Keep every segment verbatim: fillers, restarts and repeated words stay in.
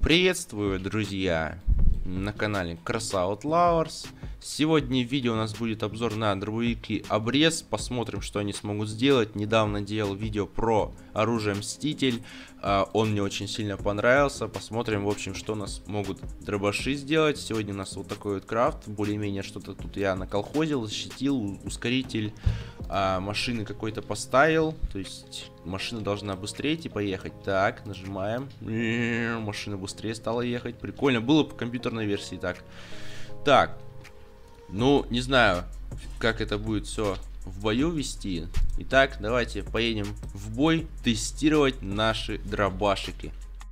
Приветствую, друзья, на канале CrossOutLowers. Сегодня в видео у нас будет обзор на дробовики Обрез. Посмотрим, что они смогут сделать. Недавно делал видео про оружие Мститель. Он мне очень сильно понравился. Посмотрим, в общем, что у нас могут дробаши сделать. Сегодня у нас вот такой вот крафт. Более-менее что-то тут я наколхозил, защитил, ускоритель машины какой-то поставил. То есть машина должна быстрее типа ехать. Так, нажимаем. Машина быстрее стала ехать. Прикольно. Было по компьютерной версии так. Так. Ну, не знаю, как это будет все в бою вести. Итак, давайте поедем в бой тестировать наши дробашики.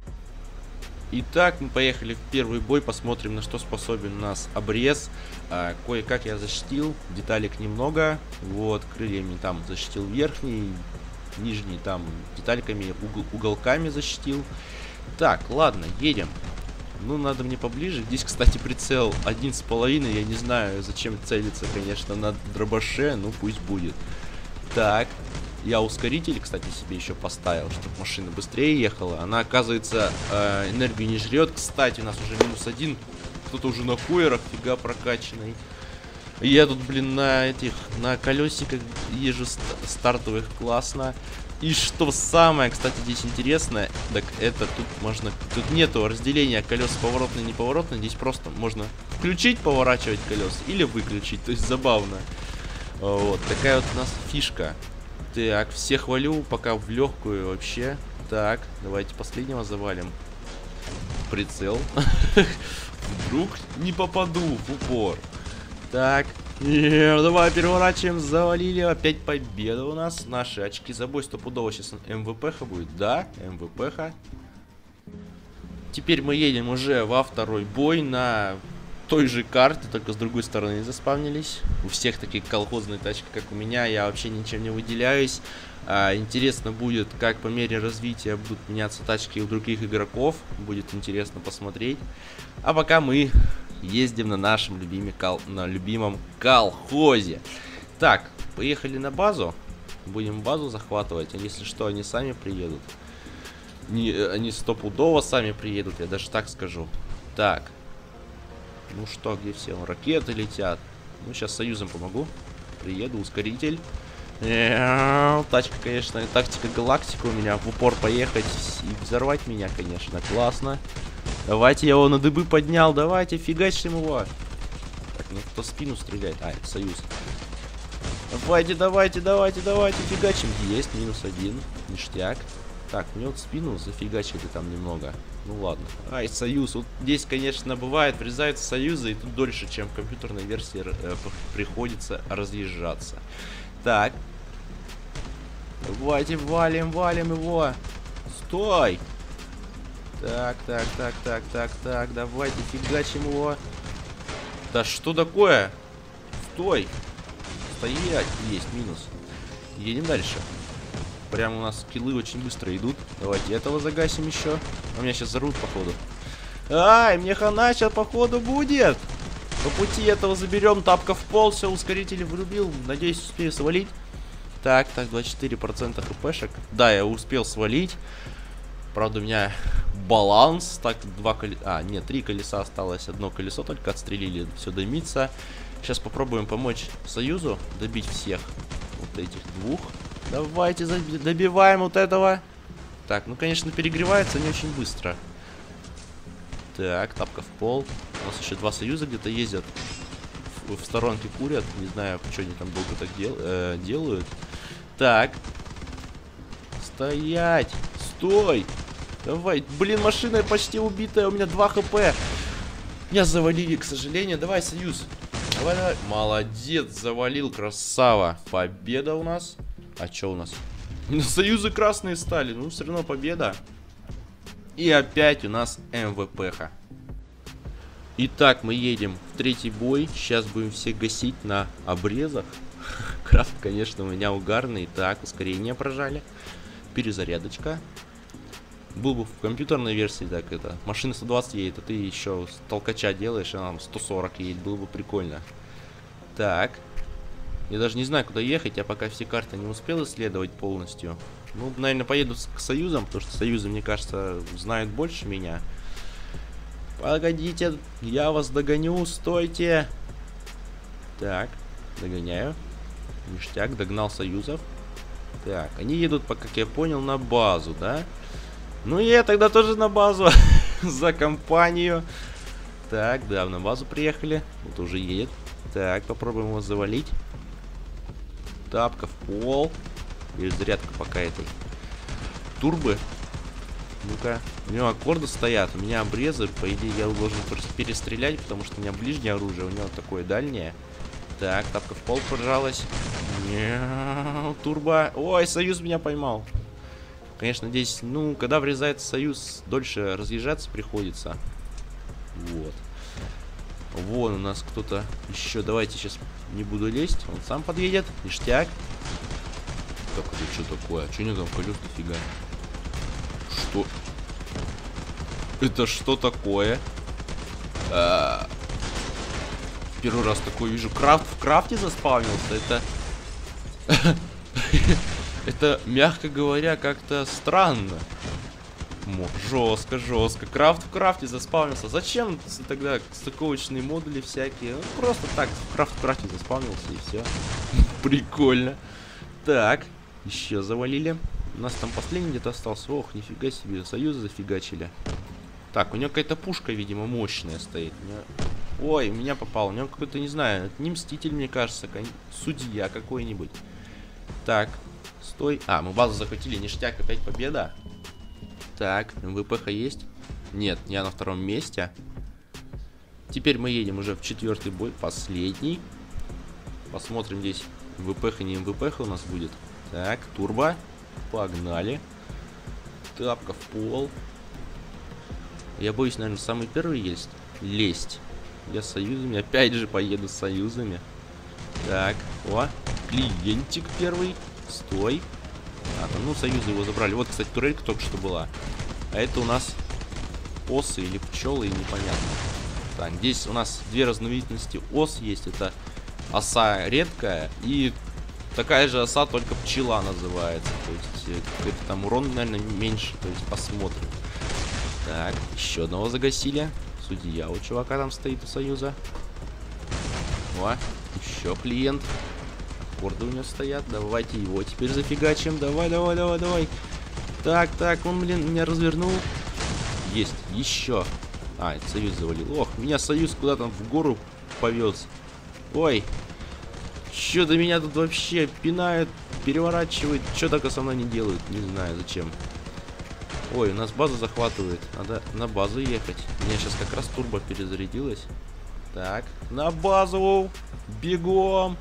Итак, мы поехали в первый бой, посмотрим, на что способен у нас Обрез. А, кое-как я защитил, деталек немного. Вот, крыльями там защитил верхний, нижний там детальками, угол, уголками защитил. Так, ладно, едем. Ну, надо мне поближе. Здесь, кстати, прицел один с половиной. Я не знаю, зачем целиться, конечно, на дробаше. Ну, пусть будет. Так. Я ускоритель, кстати, себе еще поставил, чтобы машина быстрее ехала. Она, оказывается, э, энергию не жрет. Кстати, у нас уже минус один. Кто-то уже на хуерах, фига прокачанный. Я тут, блин, на этих, на колесиках езжу стартовых, классно. И что самое, кстати, здесь интересное, так это тут можно, тут нету разделения колес поворотные и неповоротные, здесь просто можно включить, поворачивать колеса или выключить, то есть забавно. Вот, такая вот у нас фишка. Так, всех валю, пока в легкую вообще. Так, давайте последнего завалим. Прицел. Вдруг не попаду в упор. Так. Давай переворачиваем, завалили. Опять победа у нас. Наши очки за бой стопудово сейчас эм вэ пэ-ха будет. Да, эм вэ пэ-ха. Теперь мы едем уже во второй бой на той же карте, только с другой стороны заспавнились. У всех такие колхозные тачки, как у меня. Я вообще ничем не выделяюсь. а, Интересно будет, как по мере развития будут меняться тачки у других игроков. Будет интересно посмотреть. А пока мы ездим на нашем любиме, кол... на любимом колхозе. Так, поехали на базу. Будем базу захватывать. А если что, они сами приедут. Не, они стопудово сами приедут, я даже так скажу. Так. Ну что, где все? Ракеты летят. Ну, сейчас союзом помогу. Приеду, ускоритель. Тачка, конечно, тактика галактика у меня. В упор поехать и взорвать меня, конечно. Классно. Давайте, я его на дыбы поднял. Давайте, фигачим его. Так, ну кто в спину стреляет? А, это союз. Давайте, давайте, давайте, давайте. Фигачим. Есть, минус один. Ништяк. Так, мне вот спину зафигачили там немного. Ну ладно. Ай, союз. Вот здесь, конечно, бывает, врезаются союзы, и тут дольше, чем в компьютерной версии э, приходится разъезжаться. Так. Давайте, валим, валим его. Стой! Так, так, так, так, так, так, давайте фигачим его. Да что такое? Стой! Стоять! Есть, минус. Едем дальше. Прям у нас киллы очень быстро идут. Давайте этого загасим еще. А меня сейчас взорвут, походу. Ай, мне хана сейчас, походу, будет. По пути этого заберем. Тапка в пол, все, ускоритель врубил. Надеюсь, успею свалить. Так, так, двадцать четыре процента хпшек. Да, я успел свалить. Правда, у меня баланс. Так, два колеса. А, нет, три колеса осталось. Одно колесо только отстрелили. Все дымится. Сейчас попробуем помочь Союзу добить всех вот этих двух. Давайте добиваем вот этого. Так, ну, конечно, перегревается не очень быстро. Так, тапка в пол. У нас еще два союза где-то ездят. В, в сторонке курят. Не знаю, что они там долго так дел, э, делают. Так. Стоять. Стой. Давай. Блин, машина почти убитая. У меня два хп. Меня завалили, к сожалению. Давай, союз. Давай, давай. Молодец, завалил. Красава. Победа у нас. А что у нас? Союзы красные стали. Ну, все равно победа. И опять у нас эм вэ пэ-ха. Итак, мы едем в третий бой. Сейчас будем всех гасить на обрезах. Крафт, конечно, у меня угарный. Так, ускорение прожали. Перезарядочка. Был бы в компьютерной версии, так это. Машина сто двадцать едет, а ты еще с толкача делаешь, а нам сто сорок едет. Было бы прикольно. Так. Я даже не знаю, куда ехать, я пока все карты не успел исследовать полностью. Ну, наверное, поеду к союзам, потому что союзы, мне кажется, знают больше меня. Погодите, я вас догоню, стойте. Так, догоняю. Ништяк, догнал союзов. Так, они едут, как я понял, на базу, да? Ну и я тогда тоже на базу. За компанию. Так, да, на базу приехали. Вот уже едет. Так, попробуем его завалить. Тапка в пол. Перезарядка пока этой турбы. Ну-ка. У него аккорды стоят. У меня обрезы. По идее, я должен просто перестрелять, потому что у меня ближнее оружие. У него такое дальнее. Так, тапка в пол пожалась. Мяу, турбо. Ой, союз меня поймал. Конечно, здесь, ну, когда врезается союз, дольше разъезжаться приходится. Вот. Вон у нас кто-то еще. Давайте сейчас не буду лезть. Он сам подъедет. Ништяк. Так, это что такое? Что не там колес дофига? Что? Это что такое? А... Первый раз такое вижу. Крафт в крафте заспавнился. Это... Это, мягко говоря, как-то странно. Жестко, жестко. Крафт в крафте заспавнился. Зачем тогда стыковочные модули всякие? Ну, просто так, крафт в крафте заспавнился и все. Прикольно. Так, еще завалили. У нас там последний где-то остался. Ох, нифига себе, союзы зафигачили. Так, у него какая-то пушка, видимо, мощная стоит. У него... Ой, меня попал. У него какой-то, не знаю, не мститель, мне кажется, судья какой-нибудь. Так, стой. А, мы базу захватили, ништяк, опять победа. Так, эм вэ пэ-ха есть? Нет, я на втором месте. Теперь мы едем уже в четвертый бой, последний. Посмотрим здесь, эм вэ пэ-ха, не эм вэ пэ-ха у нас будет. Так, турбо. Погнали. Тапка в пол. Я боюсь, наверное, самый первый есть. Лезть. Я с союзами. Опять же поеду с союзами. Так, о, клиентик первый. Стой. А, ну, союзы его забрали. Вот, кстати, турелька только что была. А это у нас осы или пчелы, непонятно. Так, здесь у нас две разновидности ос есть. Это оса редкая и такая же оса, только пчела называется. То есть, это там урон, наверное, меньше. То есть, посмотрим. Так, еще одного загасили. Судья у чувака там стоит у союза. О, еще клиент. Аккорды у него стоят. Давайте его теперь зафигачим. Давай, давай, давай, давай. Так, так, он, блин, меня развернул. Есть, еще. А, это союз завалил. Ох, меня союз куда-то в гору повез. Ой. Что-то меня тут вообще пинают, переворачивают. Что только со мной не делают. Не знаю, зачем. Ой, у нас базу захватывает. Надо на базу ехать. У меня сейчас как раз турбо перезарядилась. Так, на базу. Бегом.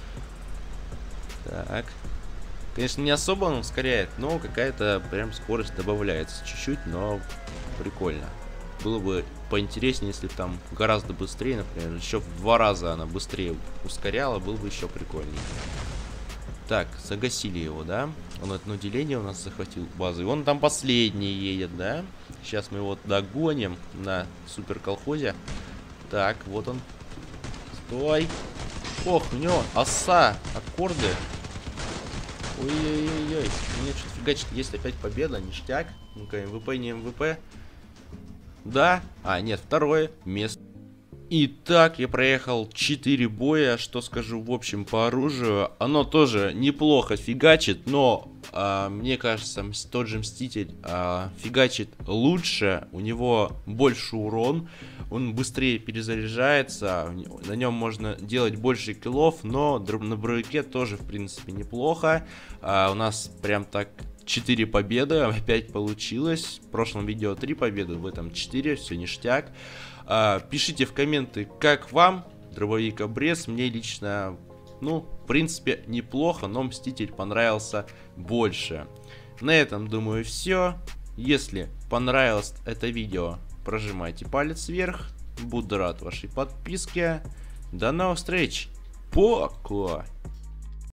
Так. Конечно, не особо он ускоряет, но какая-то прям скорость добавляется. Чуть-чуть, но прикольно. Было бы поинтереснее, если там гораздо быстрее, например, еще в два раза она быстрее ускоряла, было бы еще прикольнее. Так, загасили его, да? Он одно деление у нас захватил базу. И он там последний едет, да? Сейчас мы его догоним на супер колхозе. Так, вот он. Стой. Ох, у него оса, аккорды. Ой-ой-ой-ой. Мне что-то фигачит. Есть опять победа, ништяк. Ну-ка, эм вэ пэ, не эм вэ пэ. Да? А, нет, второе место. Итак, я проехал четыре боя. Что скажу в общем по оружию? Оно тоже неплохо фигачит, но а, мне кажется, тот же Мститель а, фигачит лучше. У него больше урон. Он быстрее перезаряжается. На нем можно делать больше киллов, но на броевике тоже, в принципе, неплохо. А, у нас прям так четыре победы опять получилось. В прошлом видео три победы, в этом четыре. Все ништяк. А, пишите в комменты, как вам дробовик обрез. Мне лично, ну, в принципе, неплохо, но Мститель понравился больше. На этом, думаю, все. Если понравилось это видео, прожимайте палец вверх. Буду рад вашей подписке. До новых встреч. Пока.